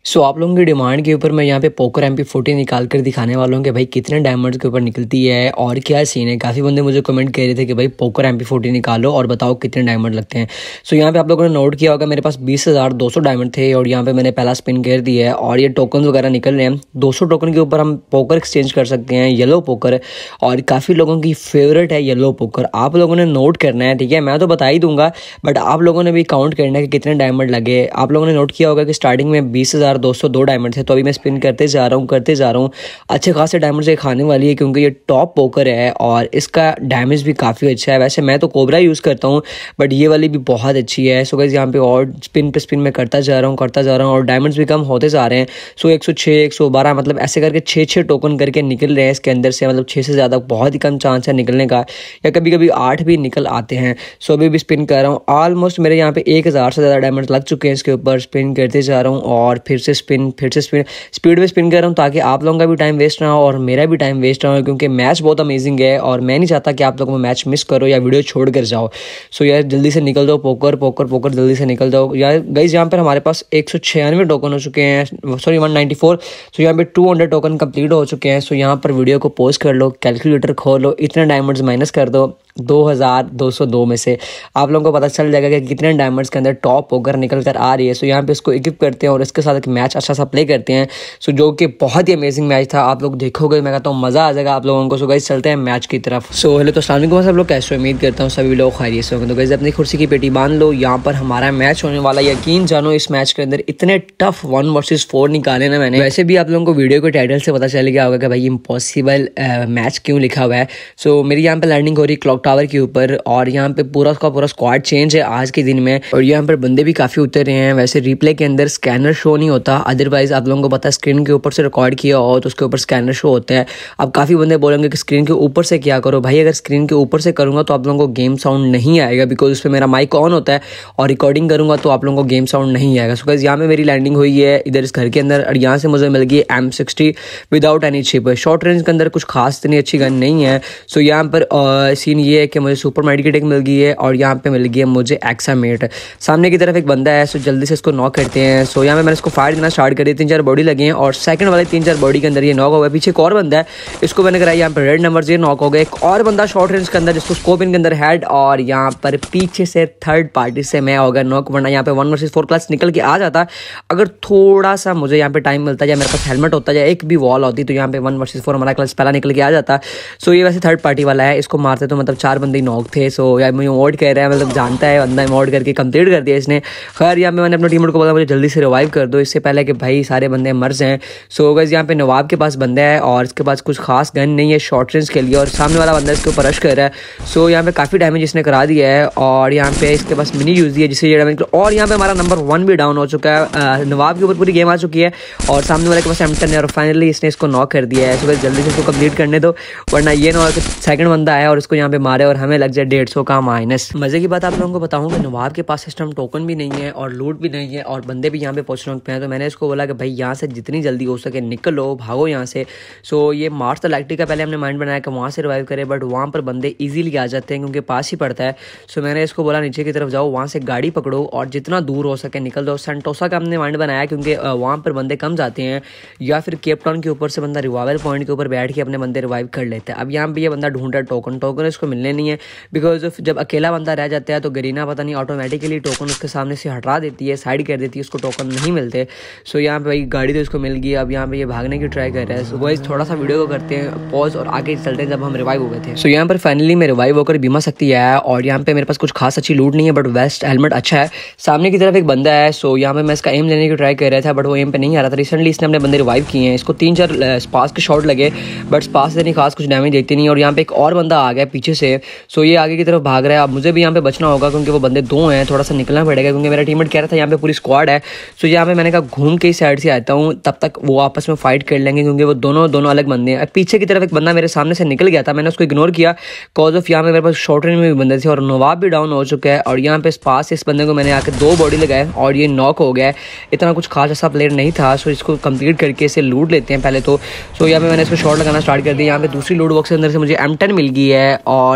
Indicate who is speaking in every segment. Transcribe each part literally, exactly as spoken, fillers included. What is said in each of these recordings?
Speaker 1: सो so, आप लोगों की डिमांड के ऊपर मैं यहाँ पे पोकर एम पी फोर्टी निकाल कर दिखाने वाला हूँ कि भाई कितने डायमंड्स के ऊपर निकलती है और क्या सीन है। काफ़ी बंदे मुझे कमेंट कर रहे थे कि भाई पोकर एम पी फोर्टी निकालो और बताओ कितने डायमंड लगते हैं। सो so, यहाँ पे आप लोगों ने नोट किया होगा मेरे पास बीस हज़ार दो सौ डायमंड थे और यहाँ पे मैंने पहला स्पिन कर दिया है और ये टोकन वगैरह निकल रहे हैं। दो सौ टोकन के ऊपर हम पोकर एक्सचेंज कर सकते हैं, येलो पोकर, और काफ़ी लोगों की फेवरेट है येलो पोकर। आप लोगों ने नोट करना है, ठीक है, मैं तो बता ही दूंगा बट आप लोगों ने भी काउंट करना है कि कितने डायमंड लगे। आप लोगों ने नोट किया होगा कि स्टार्टिंग में बीस हज़ार दो सौ दो डायमंड थे, तो अभी मैं स्पिन करते जा रहा हूँ करते जा रहा हूँ अच्छे खासे डायमंड से खाने वाली है क्योंकि ये टॉप पोकर है और इसका डैमेज भी काफ़ी अच्छा है। वैसे मैं तो कोबरा यूज़ करता हूँ बट ये वाली भी बहुत अच्छी है। सो गाइस यहाँ पे और स्पिन पे स्पिन में करता जा रहा हूँ करता जा रहा हूँ और डायमंड्स भी कम होते जा रहे हैं। सो एक सौ छः एक सौ बारह मतलब ऐसे करके छः छः टोकन करके निकल रहे हैं इसके अंदर से, मतलब छः से ज़्यादा बहुत ही कम चांस है निकलने का, या कभी कभी आठ भी निकल आते हैं। सो अभी भी स्पिन कर रहा हूँ, ऑलमोस्ट मेरे यहाँ पे एक हज़ार से ज़्यादा डायमंड लग चुके हैं इसके ऊपर। स्पिन करते जा रहा हूँ और फिर से स्पिन फिर से स्पिन स्पीड में स्पिन कर रहा हूँ ताकि आप लोगों का भी टाइम वेस्ट ना हो और मेरा भी टाइम वेस्ट ना हो क्योंकि मैच बहुत अमेजिंग है और मैं नहीं चाहता कि आप लोगों को मैच मिस करो या वीडियो छोड़ कर जाओ। सो यार जल्दी से निकल जाओ, पोकर पोकर पोकर जल्दी से निकल जाओ यार। गाइस यहाँ पर हमारे पास एक सौ छियानवे टोकन हो चुके हैं, sorry one ninety four. So यहाँ पे टू हंड्रेड टोकन कंप्लीट हो चुके हैं। सो यहाँ पर वीडियो को पॉज कर लो, कैलकुलेटर खोलो, इतने डायमंड्स माइनस कर दो दो हज़ार दो सौ दो में से, आप लोगों को पता चल जाएगा कि कितने डायमंड्स के अंदर टॉप पोकर निकल कर आ रही है। सो यहाँ पे इसको इक्विप करते हैं और इसके साथ एक मैच अच्छा सा प्ले करते हैं। सो जो कि बहुत ही अमेजिंग मैच था, आप लोग देखोगे मैं कहता हूँ मज़ा आ जाएगा आप लोगों को। सो गाइस चलते हैं मैच की तरफ। सो हेलो तो अस्सलाम वालेकुम सब लोग, कैसे उम्मीद करता हूँ सभी लोग खैरियत से होंगे। तो गाइस अपनी कुर्सी की पेटी बांध लो, यहाँ पर हमारा मैच होने वाला। यकीन जानो इस मैच के अंदर इतने टफ वन वर्सेस फोर निकाले ना मैंने। वैसे भी आप लोगों को वीडियो के टाइटल से पता चल गया होगा कि भाई इम्पॉसिबल मैच क्यों लिखा हुआ है। सो मेरी यहाँ पे लैंडिंग हो रही क्लॉक टावर के ऊपर और यहाँ पे पूरा उसका पूरा स्क्वाड चेंज है आज के दिन में और यहाँ पर बंदे भी काफ़ी उतर रहे हैं। वैसे रिप्ले के अंदर स्कैनर शो नहीं होता, अदरवाइज आप लोगों को पता है स्क्रीन के ऊपर से रिकॉर्ड किया हो तो उसके ऊपर स्कैनर शो होता है। अब काफ़ी बंदे बोलेंगे कि स्क्रीन के ऊपर से क्या करो। भाई अगर स्क्रीन के ऊपर से करूँगा तो आप लोगों को गेम साउंड नहीं आएगा बिकॉज उस पर मेरा माइक ऑन होता है और रिकॉर्डिंग करूँगा तो आप लोगों को गेम साउंड नहीं आएगा। सो गाइस यहाँ पे मेरी लैंडिंग हुई है इधर इस घर के अंदर और यहाँ से मुझे मिल गई M sixty without any chip. Short range के अंदर कुछ खास इतनी अच्छी गन नहीं है। सो यहाँ पर सीन ये है कि मुझे सुपर मेडिकेट एक मिल गई है और यहाँ पे मिल गई है मुझे एक्सामेट। सामने की तरफ एक बंदा है, सो जल्दी से इसको नॉक करते हैं। सो यहाँ पे मैंने इसको फायर देना स्टार्ट कर दिया, तीन चार बॉडी लगे हैं और सेकंड वाले तीन चार बॉडी के अंदर ये नॉक हो गया। पीछे एक और बंदा है, इसको मैंने कराया यहाँ पर रेड नंबर से नॉक हो गया। एक और बंदा शॉर्ट रेंज के अंदर जिसको स्कोप इन के अंदर हेड और यहाँ पर पीछे से थर्ड पार्टी से मैं हो गया नॉक, वरना यहाँ पे वन वर्सेस फोर प्लस निकल के आ जाता अगर थोड़ा सा मुझे यहाँ पे टाइम मिलता, या मेरे पास हेलमेट होता, या एक भी वॉल होती तो यहाँ पे वन वर्सेस फोर हमारा क्लच पहला निकल के आ जाता। सो ये वैसे थर्ड पार्टी वाला है, इसको मारते तो मतलब चार बंदे नॉक थे। सो यार मुझे मोड कह रहा है, मतलब जानता है बंदा मोड करके कंप्लीट कर दिया इसने। खैर यहाँ पे मैंने अपने टीममेट को बोला मुझे जल्दी से रिवाइव कर दो इससे पहले कि भाई सारे बंदे मर जाएं। सो गाइस यहाँ पे नवाब के पास बंदा है और इसके पास कुछ खास गन नहीं है शॉर्ट रेंज के लिए और सामने वाला बंदा इसके ऊपर रश कर रहा है। सो यहाँ पे काफ़ी डैमेज इसने करा दिया है और यहाँ पे इसके पास मिनी यूज़ दिया जिससे ये डैमेज, और यहाँ पे हमारा नंबर वन भी डाउन हो चुका है। नवाब के ऊपर पूरी गेम आ चुकी है और सामने वाले के पास एम टेन है और फाइनली इसने इसको नॉक कर दिया है। सो गाइस जल्दी से इसको कंप्लीट करने दो वरना ये ना हो कि सेकंड बंदा आया और इसको यहाँ पे मारे और हमें लग जाए डेढ़ सौ का माइनस। मजे की बात आप लोगों को बताऊँ कि नवाब के पास सिस्टम टोकन भी नहीं है और लूट भी नहीं है और बंदे भी यहाँ पे पहुँच रहे हैं। तो मैंने इसको बोला कि भाई यहाँ से जितनी जल्दी हो सके निकलो, भागो यहाँ से। सो ये मार्स द लैक्टी का पहले हमने माइंड बनाया कि वहाँ से रिवाइव करे बट वहाँ पर बंदे इजीली आ जाते हैं क्योंकि पास ही पड़ता है। सो मैंने इसको बोला नीचे की तरफ जाओ, वहाँ से गाड़ी पकड़ो और जितना दूर हो सके निकल जाओ। सेंटोसा का हमने माइंड बनाया क्योंकि वहाँ पर बंदे कम जाते हैं, या फिर केप टाउन के ऊपर से बंदा रिवाइवल पॉइंट के ऊपर बैठ के अपने बंदे रिवाइव कर लेते हैं। अब यहाँ पर ये बंदा ढूंढ रहा है टोकन, टोकन इसको मिलने नहीं है बिकॉज जब अकेला बंदा रह जाता है तो गरीना पता नहीं ऑटोमेटिकली टोकन उसके सामने से हटा देती है, साइड कर देती है, उसको टोकन नहीं मिलते। सो यहाँ पे भाई गाड़ी तो इसको मिल गई, अब यहाँ पे ये भागने की ट्राई कर रहा है। सो गाइस थोड़ा सा वीडियो को करते हैं पॉज और आगे चलते हैं जब हम रिवाइव हो गए थे। सो यहाँ पर फाइनली मैं रिवाइव होकर बीमा शक्ति आया और यहाँ पे मेरे पास कुछ खास अच्छी लूट नहीं है बट वेस्ट हेलमेट अच्छा है। सामने की तरफ एक बंदा है, सो यहाँ पे मैं इसका एम लेने की ट्राई कर रहा था बट वो एम पे नहीं आ रहा था। रिसेंटली इसने अपने बंदे रिवाइव किए हैं, इसको तीन चार स्पास के शॉट लगे बट स्पास से नहीं खास कुछ डैमेज देती नहीं और यहाँ पे एक और बंदा आ गया पीछे से। सो ये आगे की तरफ भाग रहा है, अब मुझे भी यहाँ पे बचना होगा क्योंकि वो बंदे दो हैं, थोड़ा सा निकलना पड़ेगा क्योंकि मेरा टीममेट कह रहा था यहाँ पे पूरी स्क्वाड है। सो यहाँ पे मैंने कहा घूम के इस साइड से आता हूँ, तब तक वो आपस में फाइट कर लेंगे क्योंकि वो दोनों दोनों अलग बंदे हैं। पीछे की तरफ एक बंदा मेरे सामने से निकल गया था, मैंने उसको इग्नोर किया कॉज ऑफ यहाँ पे मेरे पास शॉर्ट रेंज में भी बंदे थे और नवाब भी डाउन हो चुका है और यहाँ पे पास इस बंदे को मैंने आके दो बॉडी लगाए और ये नॉक हो गया है। इतना कुछ खास ऐसा प्लेयर नहीं था। सो इसको कंप्लीट करके इसे लूट लेते हैं पहले तो। सो यहाँ पे मैंने इसको शॉट लगाना स्टार्ट कर दिया। यहाँ पे दूसरी लूट बॉक्स के अंदर से मुझे एम टेन मिल गई है और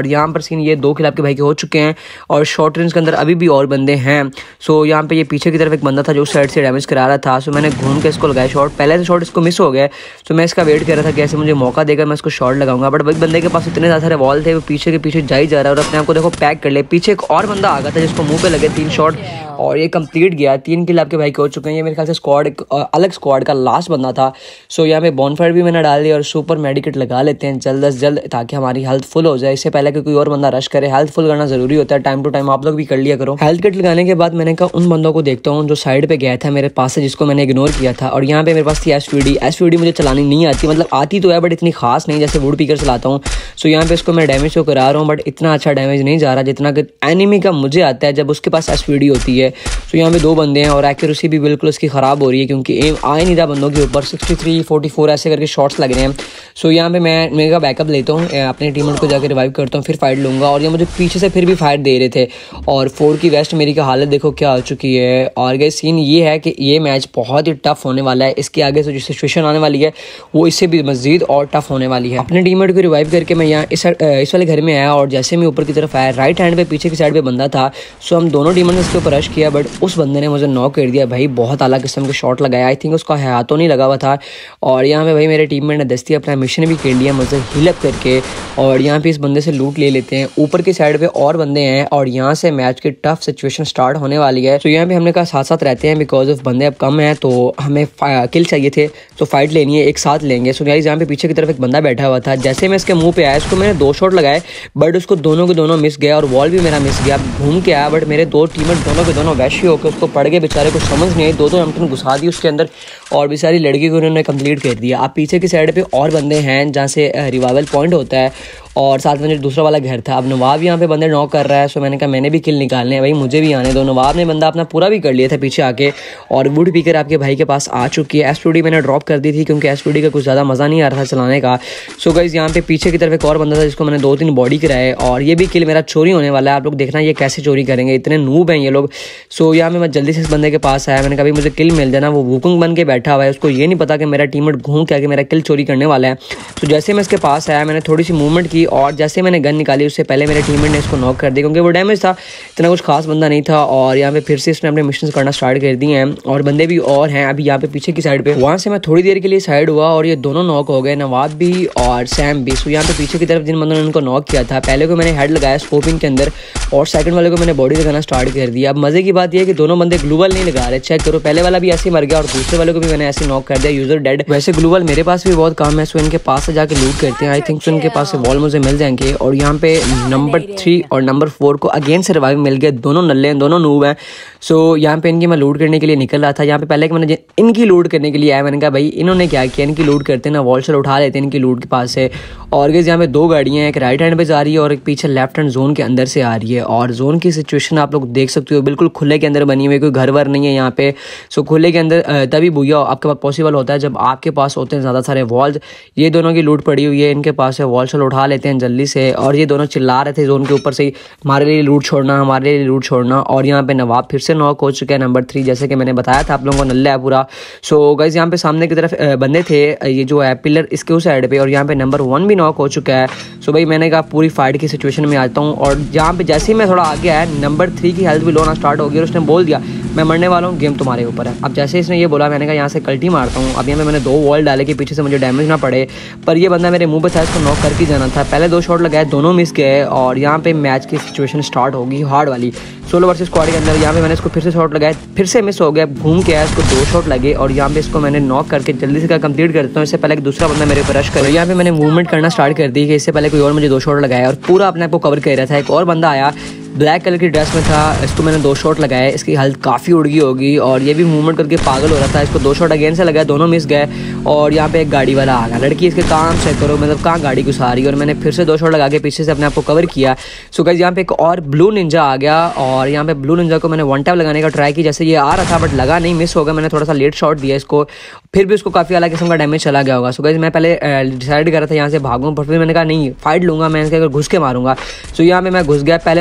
Speaker 1: और यहाँ पर सीन ये दो किल आपके भाई के हो चुके हैं और शॉर्ट रेंज के अंदर अभी भी और बंदे हैं। सो यहाँ पे ये पीछे की तरफ एक बंदा था जो उस साइड से डैमेज करा रहा था। सो मैंने घूम के इसको लगाया शॉट, पहले से शॉट इसको मिस हो गया। सो मैं इसका वेट कर रहा था कैसे मुझे मौका देगा मैं इसको शॉट लगाऊंगा, बट भाई बंदे के पास इतने ज़्यादा सारे वॉल थे, वो पीछे के पीछे जा ही जा रहा है और अपने आप को देखो पैक कर ले। पीछे एक और बंदा आ गया था जिसको मुंह पे लगे तीन शॉट और ये कंप्लीट गया। तीन किल आपके भाई के हो चुके हैं। ये मेरे ख्याल से स्क्वाड अलग स्क्वाड का लास्ट बंदा था। सो यहाँ पे बॉनफायर भी मैंने डाल दिया और सुपर मेडिकेट लगा लेते हैं जल्द अज जल्द ताकि हमारी हेल्थ फुल हो जाए, इससे पहले कि कोई और बंदा रश करे। हेल्थ फुल करना जरूरी होता है, टाइम टू टाइम आप लोग भी कर लिया करो। हेल्थ किट लगाने के बाद मैंने कहा उन बंदों को देखता हूँ जो साइड पे गया था मेरे पास से, जिसको मैंने इग्नोर किया था। और यहाँ पे मेरे पास थी S V D. S V D मुझे चलानी नहीं आती, मतलब आती तो है बट इतनी खास नहीं जैसे वुड पीकर चलाता हूँ। सो यहाँ पे इसको मैं डैमेज तो करा रहा हूँ बट इतना अच्छा डैमेज नहीं जा रहा जितना कि एनिमी का मुझे आता है जब उसके पास एस वी डी होती है। सो यहाँ पे दो बंदे हैं और एक्यूरेसी भी बिल्कुल उसकी ख़राब हो रही है क्योंकि एम आ ही नहीं रहा बंदों के ऊपर। सिक्सटी थ्री फोर्टी फोर ऐसे करके शॉट्स लग रहे हैं। सो यहाँ पे मैं मेरा बैकअप लेता हूँ, अपने टीममेट को जाकर रिवाइव करता हूँ, फिर फाइट लूँगा। और ये मुझे पीछे से फिर भी फाइट दे रहे थे और फोर की वेस्ट मेरी का हालत देखो क्या हो चुकी है। और गए सीन ये है कि ये मैच बहुत ही टफ होने वाला है, इसके आगे से जो सिचुएशन आने वाली है वो इससे भी मजीद और टफ होने वाली है। अपने टीममेट को रिवाइव करके मैं यहाँ इस इस वाले घर में आया और जैसे मैं ऊपर की तरफ आया राइट हैंड पे पीछे की साइड पे बंदा था। सो हम दोनों टीममेट ने इसके ऊपर रश किया बट उस बंदे ने मुझे नॉक कर दिया। भाई बहुत अलग किस्म के शॉट लगाया, आई थिंक उसका हाथों नहीं लगा हुआ था। और यहाँ पे भाई मेरे टीममेट ने दस्ती अपना मिशन भी कर लिया मुझे हिलअप करके। और यहाँ पे इस बंदे से लूट ले लेते हैं। ऊपर की साइड पे और बंदे हैं और यहाँ से मैच की टफ सिचुएशन स्टार्ट होने वाली है। तो यहाँ पे हमने कहा साथ साथ रहते हैं बिकॉज ऑफ बंदे अब कम हैं तो हमें किल चाहिए थे, तो फाइट लेनी है, एक साथ लेंगे। सो गाइस यहाँ पे पीछे की तरफ एक बंदा बैठा हुआ था, जैसे मैं इसके मुंह पे आया इसको मैंने दो शॉट लगाए बट उसको दोनों के दोनों मिस गया और वॉल भी मेरा मिस गया। घूम के आया बट मेरे दो टीममेट दोनों के दोनों वैशी होकर उसको पड़ गए, बेचारे को समझ नहीं आई, दो दो एमटन घुसा दी उसके अंदर और बेचारी लड़की को उन्होंने कंप्लीट कर दिया। अब पीछे की साइड पे और बंदे हैं जहाँ से रिवाइवल पॉइंट होता है और साथ में जो दूसरा वाला घर था। अब नवाब यहाँ पे बंदे नॉक कर रहा है। सो मैंने कहा मैंने भी किल निकालने हैं भाई, मुझे भी आने दो। नवाब ने बंदा अपना पूरा भी कर लिया था पीछे आके और वुड पीकर आपके भाई के पास आ चुकी है। एस टू डी मैंने ड्रॉप कर दी थी क्योंकि एस टू डी का कुछ ज़्यादा मज़ा नहीं आ रहा था चलाने का। सो गाइस यहाँ पे पीछे की तरफ एक और बंदा था जिसको मैंने दो तीन बॉडी कराए और ये भी किल मेरा चोरी होने वाला है। आप लोग देखना ये कैसे चोरी करेंगे, इतने नूब हैं ये लोग। सो यहाँ पे मैं जल्दी से इस बंदे के पास आया, मैंने कहा मुझे किल मिल जाना। वो वुकुंग बन के बैठा हुआ है, उसको ये नहीं पता कि मेरा टीममेट घूम के आके मेरा किल चोरी करने वाला है। तो जैसे मैं इसके पास आया मैंने थोड़ी सी मूवमेंट की और जैसे मैंने गन निकाली उससे पहले मेरे टीममेट ने इसको नॉक कर दिया क्योंकि वो डैमेज था, इतना कुछ खास बंदा नहीं था। और यहाँ पे फिर से इसने अपने मिशन करना स्टार्ट कर दिए हैं और बंदे भी और हैं अभी यहाँ पे पीछे की साइड पे। वहाँ से मैं थोड़ी देर के लिए साइड हुआ और ये दोनों नॉक हो गए, नवाब भी और सैम भी। सो यहाँ पे पीछे की तरफ जिन बंदों ने उनको नॉक किया था, पहले को मैंने हेड लगाया स्कोपिंग के अंदर और सेकंड वाले को मैंने बॉडी लगाना स्टार्ट कर दिया। अब मजे की बात यह है कि दोनों बंदे ग्लूवल नहीं लगा रहे, चेक करो, पहले वाला भी ऐसे मर गया और दूसरे वाले को भी मैंने ऐसे नॉक कर दिया, यूजर डेड। वैसे ग्लूवल मेरे पास भी बहुत काम है, सो इनके पास से जाके लूट करते हैं, आई थिंक सो इनके पास से वॉल मुझे मिल जाएंगे। और यहाँ पे नंबर थ्री और नंबर फोर को अगेन से रिवाइव मिल गया, दोनों नल्ले हैं, दोनों नूब हैं। सो यहाँ पे इनकी मैं लूट करने के लिए निकल रहा था। यहाँ पे पहले कि मैंने इनकी लूट करने के लिए आया, मैंने कहा भाई इन्होंने क्या किया, इनकी लूट करते हैं ना, वॉल से उठा लेते हैं इनकी लूट के पास से। और गाइस यहाँ पे दो गाड़ियाँ हैं, एक राइट हैंड पे जा रही है और एक पीछे लेफ्ट हैंड जोन के अंदर से आ रही है। और जोन की सिचुएशन आप लोग देख सकते हो, बिल्कुल खुले के अंदर बनी हुई, कोई घर वर नहीं है यहाँ पे। सो खुले के अंदर तभी भूया आपके पास पॉसिबल होता है जब आपके पास होते हैं ज़्यादा सारे वॉल्स। ये दोनों की लूट पड़ी हुई है, इनके पास है, वॉल से उठा लेते हैं जल्दी से। और ये दोनों चिल्ला रहे थे जोन के ऊपर से हमारे लिए लूट छोड़ना, हमारे लिए लूट छोड़ना। और यहाँ पे नवाब फिर से नॉक हो चुका है, नंबर थ्री, जैसे कि मैंने बताया था आप लोगों को नल्ला है पूरा। सो गाइस यहाँ पे सामने की तरफ बंदे थे, ये जो है पिलर इसके उस साइड पे, और यहाँ पे नंबर वन भी नॉक हो चुका है। सो भाई मैंने कहा पूरी फाइट की सिचुएशन में आता हूँ। और यहाँ पे जैसे ही मैं थोड़ा आगे आया, नंबर थ्री की हेल्थ भी लो होना स्टार्ट हो गई और उसने बोल दिया मैं मरने वाला हूँ, गेम तुम्हारे ऊपर है। अब जैसे इसने ये बोला मैंने कहा यहाँ से कल्टी मारता हूँ। अब यहाँ पे मैंने दो वॉल डाले कि पीछे से मुझे डैमेज ना पड़े, पर ये बंदा मेरे मुंह पे था, इसको नॉक करके जाना था। पहले दो शॉट लगाए, दोनों मिस गए और यहाँ पे मैच की सिचुएशन स्टार्ट होगी हार्ड वाली, सोलो वर्सेस स्क्वाड के अंदर। यहाँ पे मैंने इसको फिर से शॉट लगाए, फिर से मिस हो गया, घूम के आया, इसको दो शॉट लगे और यहाँ पे इसको मैंने नॉक करके जल्दी से कंप्लीट कर देता हूँ, इससे पहले दूसरा बंदा मेरे ऊपर रश करे। यहाँ पे मैंने मूवमेंट करना स्टार्ट कर दी कि इससे पहले कोई और मुझे दो शॉट लगाया और पूरा अपने आप को कवर कर रहा था। एक और बंदा आया, ब्लैक कलर की ड्रेस में था, इसको मैंने दो शॉट लगाए, इसकी हेल्थ काफ़ी उड़ गई होगी और ये भी मूवमेंट करके पागल हो रहा था। इसको दो शॉट अगेन से लगाए, दोनों मिस गए। और यहाँ पे एक गाड़ी वाला आ गया, लड़की इसके काम चेक करो, मतलब कहाँ गाड़ी घुसा रही है। और मैंने फिर से दो शॉट लगा के पीछे से अपने आप को कवर किया। सो गाइस यहाँ पे एक और ब्लू निंजा आ गया और यहाँ पे ब्लू निंजा को मैंने वन टैप लगाने का ट्राई किया, जैसे ये आ रहा था बट लगा नहीं, मिस हो गया। मैंने थोड़ा सा लेट शॉट दिया इसको, फिर भी उसको काफ़ी अलग किस्म का डैमेज चला गया होगा। सो गाइस मैं पहले डिसाइड कर रहा था यहाँ से भागूँ, पर फिर मैंने कहा नहीं फाइट लूँगा मैं, इसके अगर घुस के मारूंगा। सो यहाँ पे मैं घुस गया, पहले वाले बंदे को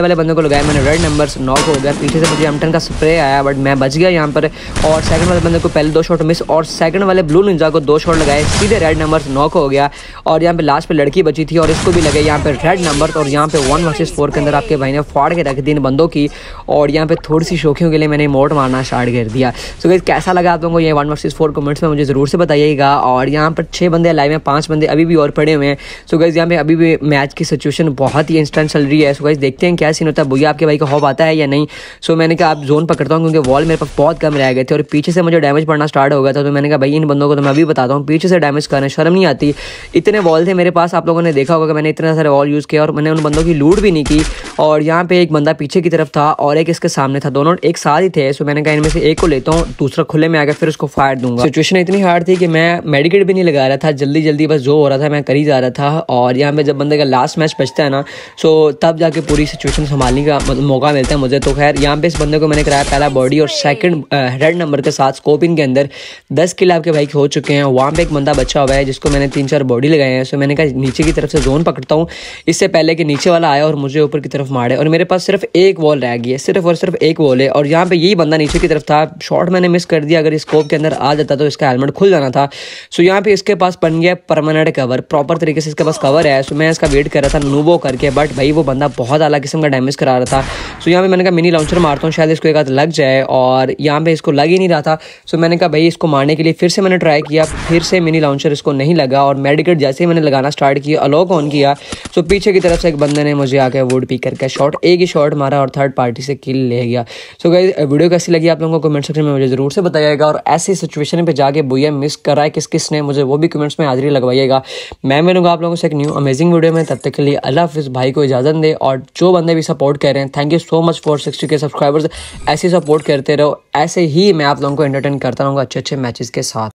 Speaker 1: पे लगाया मैंने, रेड नंबर नॉक हो गया। पीछे से मुझे एम टेन का स्प्रे आया बट मैं बच गया यहाँ पर, और सेकंड वाले बंदे को पहले दो शॉट मिस और सेकंड वाले ब्लू निंजा को दो शॉट लगाए, सीधे रेड नंबर नॉक हो गया। और यहाँ पे लास्ट पे लड़की बची थी और इसको भी लगे यहाँ पे रेड नंबर। और यहाँ पे वन वर्सेस फोर के अंदर आपके भाई ने फाड़ के रख दी इन बंदों की, और यहाँ पे थोड़ी सी शौकियों के लिए मैंने मोट मारना स्टार्ट कर दिया। सो गाइस कैसा लगा आप लोगों को ये वन वर्सेस फोर कमेंट्स में मुझे ज़रूर से बताइएगा। और यहाँ पर छः बंदे लाइव हैं, पाँच बंदे अभी भी और पड़े हुए हैं। सो गाइस यहाँ पे अभी भी मैच की सिचुएशन बहुत ही इंस्टेंट चल रही है। सो गाइस देखते हैं क्या सीन होता है, भैया आपके भाई का हॉप आता है या नहीं। सो मैंने कहा आप जोन पकड़ता हूँ क्योंकि वॉल मेरे पास बहुत कम रह गए थे और पीछे से मुझे डैमेज पड़ना स्टार्ट हो गया था। तो मैंने कहा भाई इन बंदों को तो मैं अभी बताता हूँ, पीछे से डैमेज करना शर्म नहीं आती। इतने वॉल थे मेरे पास, आप लोगों ने देखा होगा कि मैंने इतने सारे वॉल यूज़ किया और मैंने उन बंदों की लूट भी नहीं की। और यहाँ पे एक बंदा पीछे की तरफ था और एक इसके सामने था, दोनों एक साथ ही थे। सो मैंने कहा इनमें से एक को लेता हूँ, दूसरा खुले में आ गया फिर उसको फायर दूंगा। सिचुएशन इतनी हार्ड थी कि मैं मेडिकेट भी नहीं लगा रहा था, जल्दी जल्दी बस जो हो रहा था मैं कर ही जा रहा था। और यहाँ पे जब बंदे का लास्ट मैच बचता है ना, सो तब जाके पूरी सिचुएशन संभालने का मौका मिलता है मुझे। तो खैर यहाँ पे इस बंदे को मैंने कराया पहला बॉडी और सेकंड रेड नंबर के साथ स्कोपिंग के अंदर दस किल आपके भाई के हो चुके हैं। वहाँ पे एक बंदा बचा हुआ है जिसको मैंने तीन चार बॉडी लगाए हैं। सो मैंने कहा नीचे की तरफ से जोन पकड़ता हूँ, इससे पहले कि नीचे वाला आया और मुझे ऊपर की तरफ मारे। और मेरे पास सिर्फ एक वॉल रह गई है, सिर्फ और सिर्फ एक वॉल है। और यहाँ पे यही बंदा नीचे की तरफ था, शॉट मैंने मिस कर दिया, अगर स्कोप के अंदर आ जाता तो इसका हेलमेट खुल जाना था। सो यहाँ पे इसके पास बन गया परमानेंट कवर, प्रॉपर तरीके से इसके पास कवर है। सो मैं इसका वेट कर रहा था नूबो करके, बट भाई वो बंदा बहुत अलग किस्म का डैमेज करा रहा था। सो यहाँ पे मैंने कहा मिनी लॉन्चर मारता हूँ, शायद इसको एक हाथ लग जाए, और यहाँ पे इसको लग ही नहीं रहा था। सो मैंने कहा भाई इसको मारने के लिए फिर से मैंने ट्राई किया, फिर से मिनी लॉन्चर इसको नहीं लगा। और मेडिकेट जैसे ही मैंने लगाना स्टार्ट किया, अलोक ऑन किया, सो पीछे की तरफ से एक बंदे ने मुझे आके वुड पिक करके शॉट, एक ही शॉट मारा और थर्ड पार्टी से किल ले गया। सो गाइस वीडियो कैसी लगी आप लोगों को कमेंट सेक्शन में मुझे ज़रूर से बताइएगा, और ऐसी सिचुएशन पे जाके भैया मिस कर रहा है किस किस ने, मुझे वो भी कमेंट्स में हाजिरी लगवाइएगा। मैं मिलूंगा आप लोगों से एक न्यू अमेजिंग वीडियो में, तब तक के लिए अल्लाह हाफिज़। भाई को इजाज़त दे, और जो बंदे भी सपोर्ट कर रहे हैं thank you so much for sixty K subscribers. ऐसे सपोर्ट करते रहो, ऐसे ही मैं आप लोगों को एंटरटेन करता रहूँगा अच्छे अच्छे मैचेस के साथ।